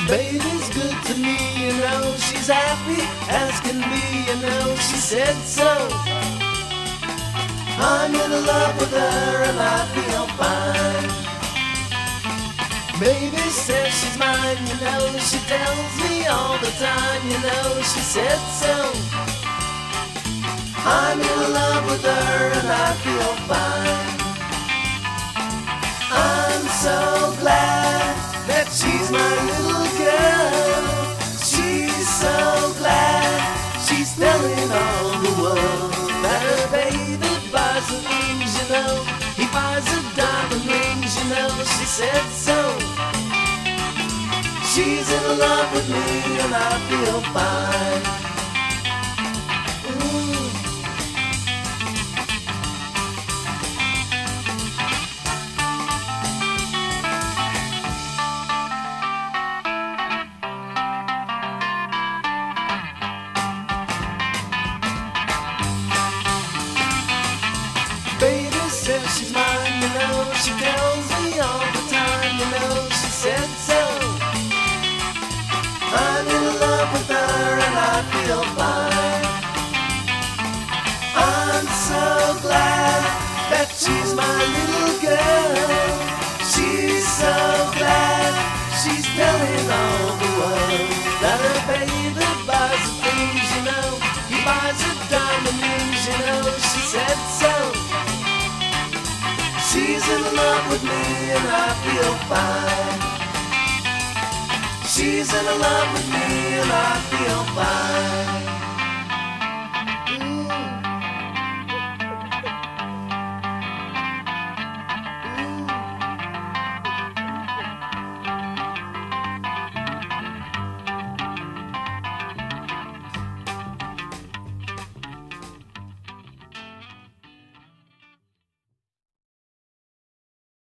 Baby's good to me, you know. She's happy as can be, you know. She said so. I'm in love with her and I feel fine. Baby says she's mine, you know. She tells me all the time, you know. She said so. I'm in love with her and I feel fine. I'm so glad that she's my little girl. She's so glad she's telling all the world that her baby buys her things, you know. He buys her diamond rings, you know. She said so. She's in love with me and I feel fine. Ooh. Baby says she's mine, you know. She tells me all the time, you know. She said so. I'm in love with her and I feel fine. I'm so glad that she's my little girl. She's so glad she's telling all the world that her baby buys her things, you know. He buys her diamond rings, you know. She said so. She's in love with me and I feel fine. She's in love with me and I feel fine.